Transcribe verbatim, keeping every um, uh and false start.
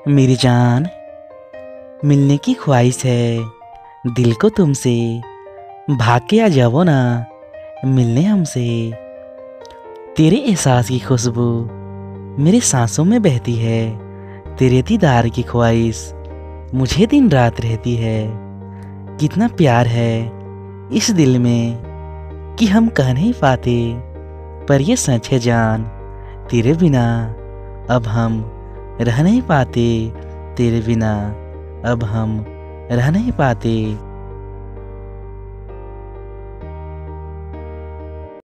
मेरी जान, मिलने की ख्वाहिश है दिल को तुमसे। भाग के आ जाओ ना मिलने हमसे। तेरे एहसास की खुशबू मेरे सांसों में बहती है। तेरे दीदार की ख्वाहिश मुझे दिन रात रहती है। कितना प्यार है इस दिल में कि हम कह नहीं पाते, पर ये सच है जान, तेरे बिना अब हम रह नहीं पाते। तेरे बिना अब हम रह नहीं पाते।